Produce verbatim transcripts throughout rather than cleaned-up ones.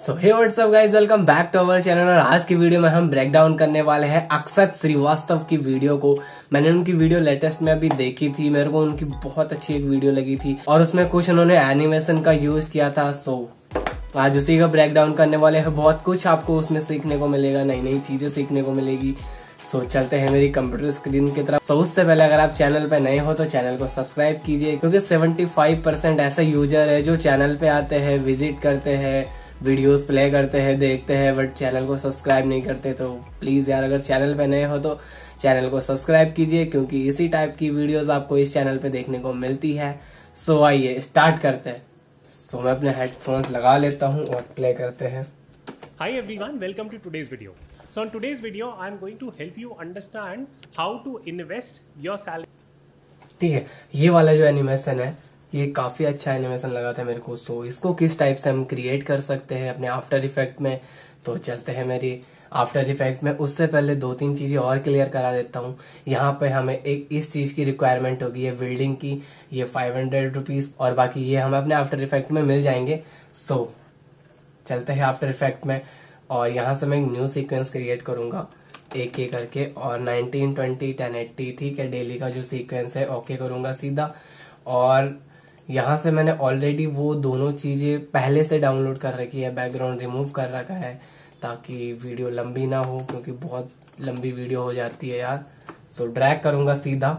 So hey what's up guys, welcome back to our channel. और आज की वीडियो में हम ब्रेक डाउन करने वाले हैं अक्षत श्रीवास्तव की वीडियो को। मैंने उनकी वीडियो लेटेस्ट में अभी देखी थी, मेरे को उनकी बहुत अच्छी एक वीडियो लगी थी और उसमें कुछ उन्होंने एनिमेशन का यूज किया था। सो आज उसी का ब्रेक डाउन करने वाले हैं। बहुत कुछ आपको उसमें सीखने को मिलेगा, नई नई चीजें सीखने को मिलेगी। सो so, चलते हैं मेरी कंप्यूटर स्क्रीन की तरफ। सो so, उससे पहले अगर आप चैनल पे नए हो तो चैनल को सब्सक्राइब कीजिए, क्योंकि पचहत्तर परसेंट ऐसे यूजर है जो चैनल पे आते हैं, विजिट करते हैं, वीडियोस प्ले करते हैं, देखते हैं, बट चैनल को सब्सक्राइब नहीं करते। तो प्लीज यार, अगर चैनल पे नए हो तो चैनल को सब्सक्राइब कीजिए, क्योंकि इसी टाइप की वीडियोस आपको इस चैनल पे देखने को मिलती है। सो so, आइए स्टार्ट करते हैं। सो so, मैं अपने हेडफोन्स लगा लेता हूँ और प्ले करते हैं। Hi everyone, welcome to today's video. So in today's video, I am going to help you understand how to invest your salary. ठीक है, ये वाला जो एनिमेशन है ये काफी अच्छा एनिमेशन लगा था मेरे को। सो इसको किस टाइप से हम क्रिएट कर सकते हैं अपने आफ्टर इफेक्ट में, तो चलते हैं मेरी आफ्टर इफेक्ट में। उससे पहले दो तीन चीजें और क्लियर करा देता हूँ। यहाँ पे हमें एक इस चीज की रिक्वायरमेंट होगी, ये बिल्डिंग की, ये फाइव हंड्रेड रुपीज, और बाकी ये हमें अपने आफ्टर इफेक्ट में मिल जाएंगे। सो चलते हैं आफ्टर इफेक्ट में, और यहाँ से मैं एक न्यू सीक्वेंस क्रिएट करूंगा एक एक करके, और नाइनटीन ट्वेंटी टेन एट्टी ठीक है, डेली का जो सीक्वेंस है ओके करूंगा सीधा। और यहाँ से मैंने ऑलरेडी वो दोनों चीजें पहले से डाउनलोड कर रखी है, बैकग्राउंड रिमूव कर रखा है ताकि वीडियो लंबी ना हो, क्योंकि बहुत लंबी वीडियो हो जाती है यार। सो ड्रैग करूंगा सीधा,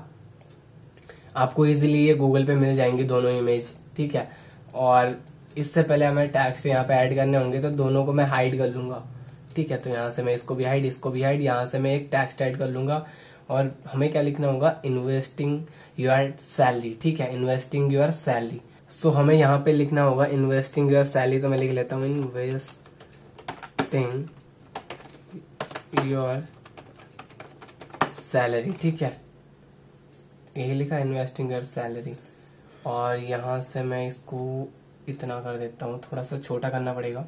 आपको इजीली ये गूगल पे मिल जाएंगी दोनों इमेज, ठीक है। और इससे पहले हमें टेक्स्ट यहाँ पे ऐड करने होंगे, तो दोनों को मैं हाइड कर लूंगा, ठीक है। तो यहाँ से मैं इसको भी हाइड, इसको भी हाइड, यहाँ से मैं एक टेक्स्ट ऐड कर लूंगा। और हमें क्या लिखना होगा, इन्वेस्टिंग योर सैलरी, ठीक है, इन्वेस्टिंग योर सैलरी। सो हमें यहाँ पे लिखना होगा इन्वेस्टिंग योर सैलरी, तो मैं लिख लेता हूँ इन्वेस्टिंग योर सैलरी, ठीक है, यही लिखा इन्वेस्टिंग योर सैलरी। और यहाँ से मैं इसको इतना कर देता हूँ, थोड़ा सा छोटा करना पड़ेगा,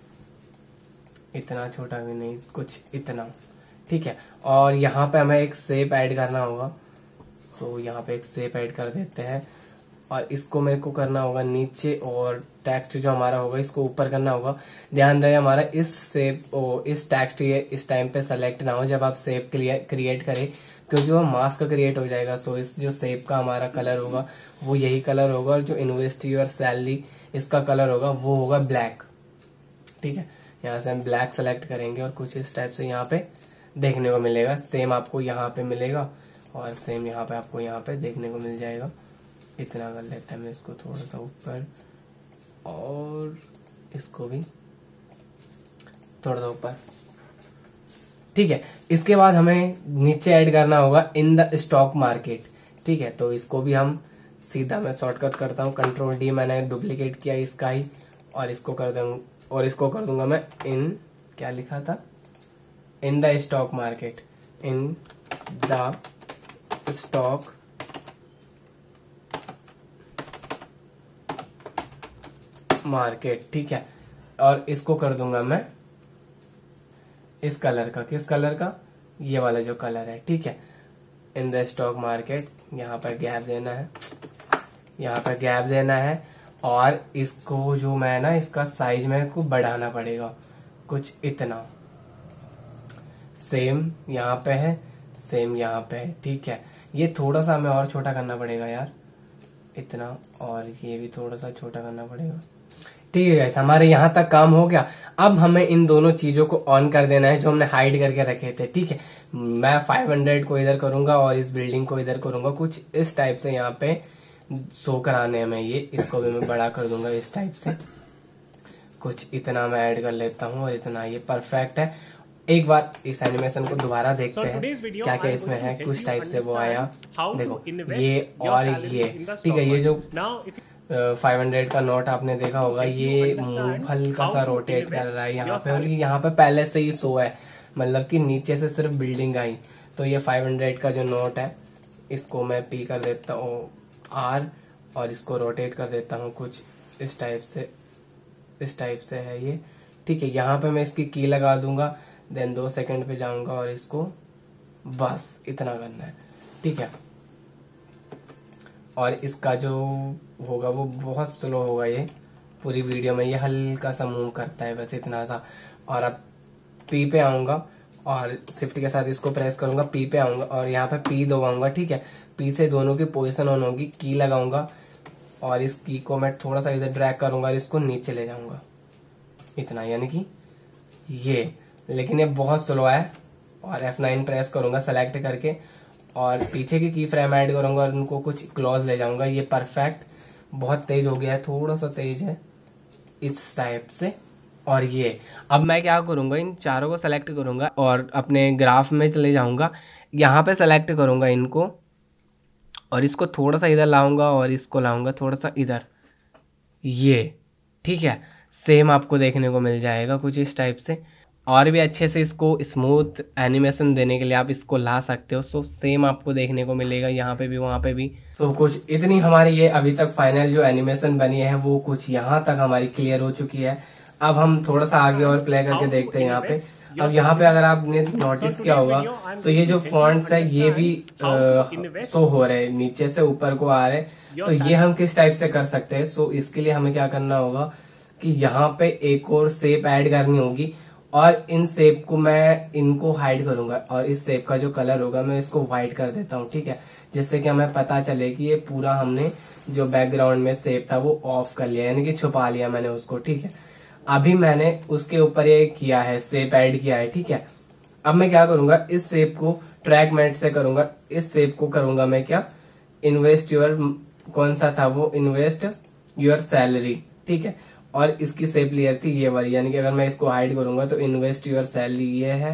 इतना छोटा भी नहीं, कुछ इतना, ठीक है। और यहाँ पे हमें एक शेप ऐड करना होगा। सो यहाँ पे एक शेप ऐड कर देते हैं, और इसको मेरे को करना होगा नीचे, और टेक्स्ट जो हमारा होगा इसको ऊपर करना होगा। ध्यान रहे हमारा इस शेप ओ इस टेक्स्ट ये इस टाइम पे सेलेक्ट ना हो जब आप शेप क्रिएट करें, क्योंकि वो मास्क क्रिएट हो जाएगा। सो इस जो शेप का हमारा कलर होगा वो यही कलर होगा, और जो इन्वेस्ट योर सैलरी इसका कलर होगा वो होगा ब्लैक, ठीक है। यहाँ से हम ब्लैक सेलेक्ट करेंगे, और कुछ इस टाइप से यहाँ पे देखने को मिलेगा। सेम आपको यहाँ पे मिलेगा, और सेम यहाँ पे आपको यहाँ पे देखने को मिल जाएगा। इतना कर लेते हैं, मैं इसको थोड़ा सा ऊपर, और इसको भी थोड़ा सा ऊपर, ठीक है। इसके बाद हमें नीचे ऐड करना होगा इन द स्टॉक मार्केट, ठीक है। तो इसको भी हम सीधा, मैं शॉर्टकट करता हूँ, कंट्रोल डी, मैंने डुप्लीकेट किया इसका ही, और इसको कर दूंगा, और इसको कर दूंगा मैं इन, क्या लिखा था, in the stock market, in the stock market, ठीक है। और इसको कर दूंगा मैं इस कलर का, किस कलर का, ये वाला जो कलर है, ठीक है, इन द स्टॉक मार्केट। यहाँ पर गैप देना है, यहाँ पर गैप देना है, और इसको जो मैं ना इसका साइज मेरे को बढ़ाना पड़ेगा कुछ इतना। सेम यहाँ पे है, सेम यहाँ पे है, ठीक है। ये थोड़ा सा हमें और छोटा करना पड़ेगा यार, इतना, और ये भी थोड़ा सा छोटा करना पड़ेगा, ठीक है गाइस। हमारे यहाँ तक काम हो गया। अब हमें इन दोनों चीजों को ऑन कर देना है जो हमने हाइड करके रखे थे, ठीक है। मैं फाइव हंड्रेड को इधर करूंगा और इस बिल्डिंग को इधर करूंगा, कुछ इस टाइप से यहाँ पे शो कराने में। ये इसको भी मैं बड़ा कर दूंगा इस टाइप से, कुछ इतना मैं ऐड कर लेता हूँ, और इतना, ये परफेक्ट है। एक बार इस एनिमेशन को दोबारा देखते हैं क्या क्या इसमें है, कुछ टाइप से वो आया, देखो ये और ये, ठीक है। ये जो फाइव हंड्रेड का नोट आपने देखा होगा, ये मूव हल्का सा रोटेट कर रहा है यहाँ पे, और यहाँ पे पहले से ही शो है, मतलब कि नीचे से सिर्फ बिल्डिंग आई। तो ये फाइव हंड्रेड का जो नोट है, इसको मैं पी कर देता हूँ आर, और इसको रोटेट कर देता हूँ कुछ इस टाइप से, इस टाइप से है ये, ठीक है। यहाँ पे मैं इसकी की लगा दूंगा, देन दो सेकंड पे जाऊंगा, और इसको बस इतना करना है, ठीक है। और इसका जो होगा वो बहुत स्लो होगा ये, पूरी वीडियो में ये हल्का सा मूव करता है बस इतना सा। और अब पी पे आऊंगा और शिफ्ट के साथ इसको प्रेस करूंगा, पी पे आऊंगा और यहाँ पे पी दबाऊंगा, ठीक है। पी से दोनों की पोजीशन ऑन होगी, की लगाऊंगा और इस की को मैं थोड़ा सा इधर ड्रैग करूंगा और इसको नीचे ले जाऊंगा इतना, यानी कि ये। लेकिन ये बहुत स्लो है। और एफ नाइन प्रेस करूंगा सेलेक्ट करके और पीछे की की फ्रेम ऐड करूंगा और उनको कुछ क्लोज ले जाऊंगा। ये परफेक्ट, बहुत तेज हो गया है, थोड़ा सा तेज है इस टाइप से। और ये अब मैं क्या करूंगा, इन चारों को सेलेक्ट करूंगा और अपने ग्राफ में चले जाऊंगा, यहाँ पे सेलेक्ट करूंगा इनको और इसको थोड़ा सा इधर लाऊंगा और इसको लाऊंगा थोड़ा सा इधर, ये ठीक है। सेम आपको देखने को मिल जाएगा कुछ इस टाइप से। और भी अच्छे से इसको स्मूथ एनिमेशन देने के लिए आप इसको ला सकते हो। सो सेम आपको देखने को मिलेगा यहाँ पे भी वहाँ पे भी। सो कुछ इतनी हमारी ये अभी तक फाइनल जो एनिमेशन बनी है वो कुछ यहाँ तक हमारी क्लियर हो चुकी है। अब हम थोड़ा सा आगे और प्ले करके देखते हैं यहाँ पे। अब यहाँ पे अगर आपने नोटिस किया होगा तो ये जो फॉन्ट्स है ये भी शो हो रहे हैं, नीचे से ऊपर को आ रहे हैं। तो ये हम किस टाइप से कर सकते हैं? सो इसके लिए हमें क्या करना होगा कि यहाँ पे एक और शेप ऐड करनी होगी और इन शेप को मैं इनको हाइड करूंगा और इस शेप का जो कलर होगा मैं इसको व्हाइट कर देता हूँ, ठीक है। जिससे कि हमें पता चले कि ये पूरा हमने जो बैकग्राउंड में शेप था वो ऑफ कर लिया, यानी कि छुपा लिया मैंने उसको, ठीक है। अभी मैंने उसके ऊपर ये किया है, शेप ऐड किया है, ठीक है। अब मैं क्या करूंगा, इस शेप को ट्रैक मैट से करूंगा, इस शेप को करूंगा मैं क्या, इन्वेस्ट योर, कौन सा था वो, इन्वेस्ट योर सैलरी, ठीक है। और इसकी शेप लेयर थी ये वाली, यानी कि अगर मैं इसको हाइड करूंगा तो इन्वेस्ट योर सैलरी ये है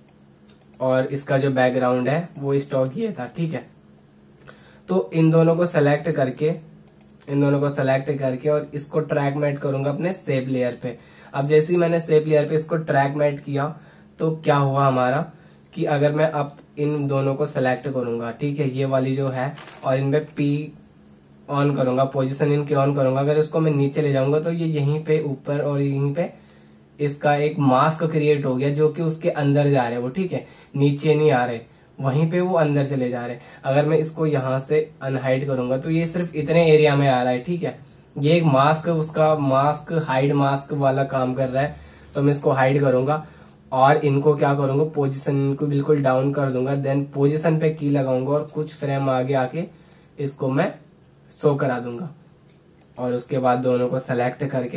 और इसका जो बैकग्राउंड है वो स्टॉक ये था, ठीक है। तो इन दोनों को सेलेक्ट करके इन दोनों को सेलेक्ट करके और इसको ट्रैक मैट करूंगा अपने शेप लेयर पे। अब जैसे ही मैंने शेप लेयर पे इसको ट्रैक मैट किया तो क्या हुआ हमारा कि अगर मैं अब इन दोनों को सेलेक्ट करूंगा, ठीक है, ये वाली जो है, और इनमें पी ऑन करूंगा, पोजीशन इनकी ऑन करूंगा, अगर इसको मैं नीचे ले जाऊंगा तो ये यहीं पे ऊपर और यहीं पे इसका एक मास्क क्रिएट हो गया जो कि उसके अंदर जा रहे हैं वो, ठीक है, नीचे नहीं आ रहे, वहीं पे वो अंदर चले जा रहे हैं। अगर मैं इसको यहाँ से अनहाइड करूंगा तो ये सिर्फ इतने एरिया में आ रहा है, ठीक है। ये एक मास्क, उसका मास्क हाइड मास्क वाला काम कर रहा है, तो मैं इसको हाइड करूंगा और इनको क्या करूंगा, पोजीशन इनको बिल्कुल डाउन कर दूंगा, देन पोजीशन पे की लगाऊंगा और कुछ फ्रेम आगे आके इसको मैं शो करा दूंगा और उसके बाद दोनों को सेलेक्ट करके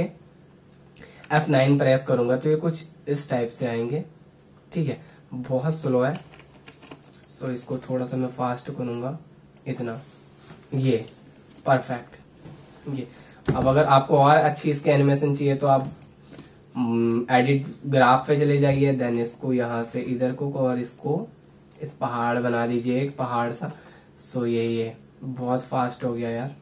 एफ नाइन प्रेस करूंगा तो ये कुछ इस टाइप से आएंगे, ठीक है। बहुत स्लो है तो इसको थोड़ा सा मैं फास्ट करूंगा, इतना, ये परफेक्ट। ये अब अगर आपको और अच्छी इसके एनिमेशन चाहिए तो आप एडिट ग्राफ पे चले जाइए, देन इसको यहाँ से इधर को और इसको इस पहाड़ बना दीजिए, एक पहाड़ सा। सो ये ये बहुत फास्ट हो गया यार,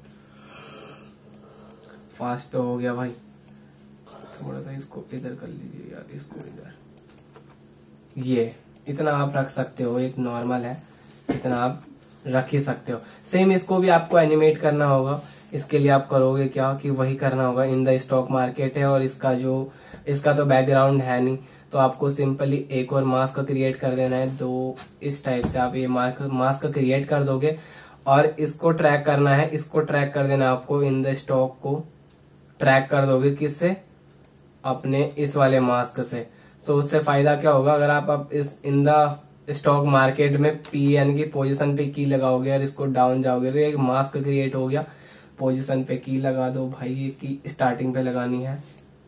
फास्ट तो हो गया भाई। थोड़ा सा इसको इधर कर लीजिए यार, इसको इधर, ये इतना आप रख सकते हो, एक नॉर्मल है, इतना आप रख ही सकते हो। सेम इसको भी आपको एनिमेट करना होगा। इसके लिए आप करोगे क्या कि वही करना होगा, इन द स्टॉक मार्केट है और इसका जो इसका तो बैकग्राउंड है नहीं, तो आपको सिंपली एक और मास्क क्रिएट कर देना है। दो इस टाइप से आप ये मास्क मास्क क्रिएट कर दोगे और इसको ट्रैक करना है, इसको ट्रैक कर देना आपको, इन द स्टॉक को ट्रैक कर दोगे किससे, अपने इस वाले मास्क से। तो उससे फायदा क्या होगा, अगर आप अब इस इन द स्टॉक मार्केट में पी यानी कि पोजीशन पे की लगाओगे और इसको डाउन जाओगे तो एक मास्क क्रिएट हो गया। पोजीशन पे की लगा दो भाई, ये की स्टार्टिंग पे लगानी है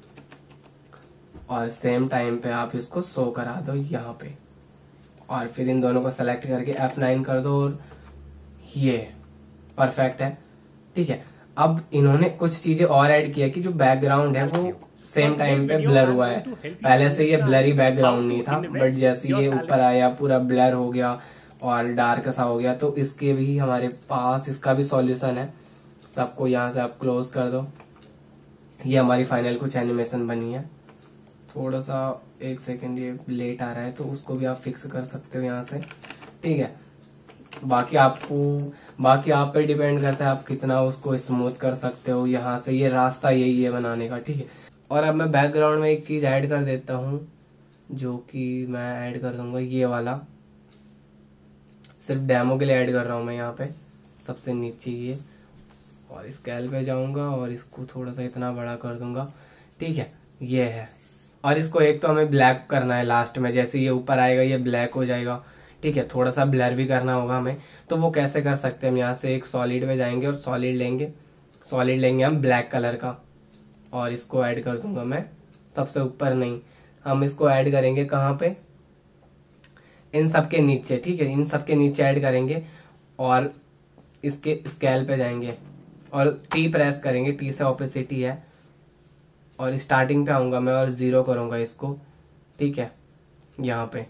और सेम टाइम पे आप इसको शो करा दो यहाँ पे और फिर इन दोनों को सेलेक्ट करके एफ नाइन कर दो और ये परफेक्ट है, ठीक है। अब इन्होंने कुछ चीजें और ऐड किया कि जो बैकग्राउंड है वो सेम टाइम पे ब्लर हुआ है। पहले से ये ब्लरी बैकग्राउंड नहीं था, बट जैसे ये ऊपर आया पूरा ब्लर हो गया और डार्क सा हो गया। तो इसके भी हमारे पास इसका भी सॉल्यूशन है। सबको यहाँ से आप क्लोज कर दो। ये हमारी फाइनल कुछ एनिमेशन बनी है। थोड़ा सा एक सेकंड ये लेट आ रहा है तो उसको भी आप फिक्स कर सकते हो यहाँ से, ठीक है। बाकी आपको बाकी आप पे डिपेंड करता है आप कितना उसको स्मूथ कर सकते हो। यहाँ से ये रास्ता यही है बनाने का, ठीक है। और अब मैं बैकग्राउंड में एक चीज ऐड कर देता हूँ जो कि मैं ऐड कर दूंगा, ये वाला सिर्फ डेमो के लिए ऐड कर रहा हूँ मैं यहाँ पे सबसे नीचे ये, और स्केल पे जाऊंगा और इसको थोड़ा सा इतना बड़ा कर दूंगा। ठीक है, ये है। और इसको एक तो हमें ब्लैक करना है लास्ट में, जैसे ये ऊपर आएगा ये ब्लैक हो जाएगा। ठीक है, थोड़ा सा ब्लर भी करना होगा हमें। तो वो कैसे कर सकते हैं, हम यहाँ से एक सॉलिड में जाएंगे और सॉलिड लेंगे, सॉलिड लेंगे हम ब्लैक कलर का, और इसको ऐड कर दूंगा मैं सबसे ऊपर नहीं, हम इसको ऐड करेंगे कहाँ पे, इन सब के नीचे। ठीक है, इन सब के नीचे ऐड करेंगे और इसके स्केल पे जाएंगे और टी प्रेस करेंगे, टी से ऑपेसिटी है, और स्टार्टिंग पे आऊंगा मैं और जीरो करूंगा इसको। ठीक है, यहाँ पे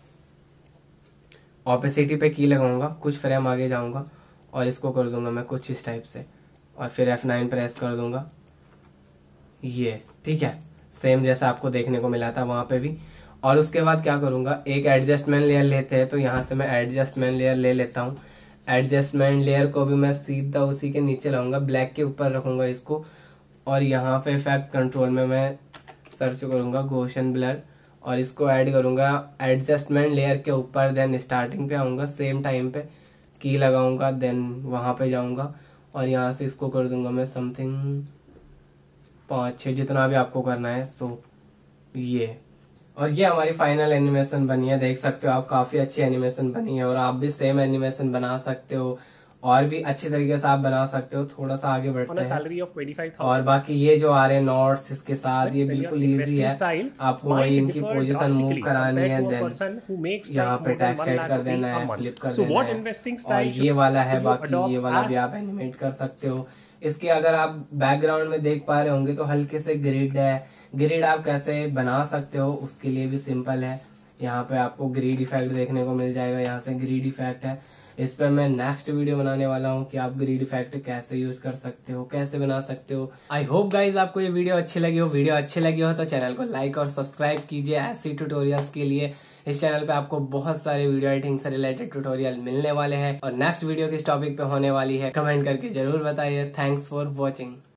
ऑपेसिटी पे की लगाऊंगा, कुछ फ्रेम आगे जाऊंगा और इसको कर दूंगा मैं कुछ इस टाइप से, और फिर एफ नाइन प्रेस कर दूंगा ये। ठीक है, सेम जैसा आपको देखने को मिला था वहां पे भी। और उसके बाद क्या करूंगा, एक एडजस्टमेंट लेयर लेते हैं, तो यहाँ से मैं एडजस्टमेंट लेयर ले लेता हूँ। एडजस्टमेंट लेयर को भी मैं सीधा उसी के नीचे लाऊंगा, ब्लैक के ऊपर रखूंगा इसको, और यहाँ पे इफेक्ट कंट्रोल में मैं सर्च करूंगा गॉसियन ब्लर, और इसको ऐड करूंगा एडजस्टमेंट लेयर के ऊपर। देन स्टार्टिंग पे आऊंगा, सेम टाइम पे की लगाऊंगा, देन वहां पे जाऊंगा और यहाँ से इसको कर दूंगा मैं समथिंग पाँच छः, जितना भी आपको करना है। सो ये, और ये हमारी फाइनल एनिमेशन बनी है, देख सकते हो आप, काफी अच्छी एनिमेशन बनी है। और आप भी सेम एनिमेशन बना सकते हो और भी अच्छी तरीके से आप बना सकते हो। थोड़ा सा आगे बढ़ते हैं, और बाकी ये जो आ रहे हैं नोट्स इसके साथ, ये बिल्कुल इजी है, आपको वही इनकी पोजीशन मूव करानी है, देन यहाँ पे टेक्स्ट ऐड कर देना है, फ्लिप कर देना है, और ये वाला है। बाकी ये वाला भी आप एनिमेट कर सकते हो। इसके अगर आप बैकग्राउंड में देख पा रहे होंगे तो हल्के से ग्रिड है, ग्रिड आप कैसे बना सकते हो उसके लिए भी सिंपल है। यहाँ पे आपको ग्रिड इफेक्ट देखने को मिल जाएगा, यहाँ से ग्रिड इफेक्ट है। इस पर मैं नेक्स्ट वीडियो बनाने वाला हूँ कि आप ग्रिड इफेक्ट कैसे यूज कर सकते हो, कैसे बना सकते हो। आई होप गाइज आपको ये वीडियो अच्छी लगी हो। वीडियो अच्छी लगी हो तो चैनल को लाइक और सब्सक्राइब कीजिए ऐसी ट्यूटोरियल्स के लिए। इस चैनल पे आपको बहुत सारे वीडियो एडिटिंग से रिलेटेड ट्यूटोरियल मिलने वाले हैं, और नेक्स्ट वीडियो किस टॉपिक पे होने वाली है कमेंट करके जरूर बताइए। Thanks for watching.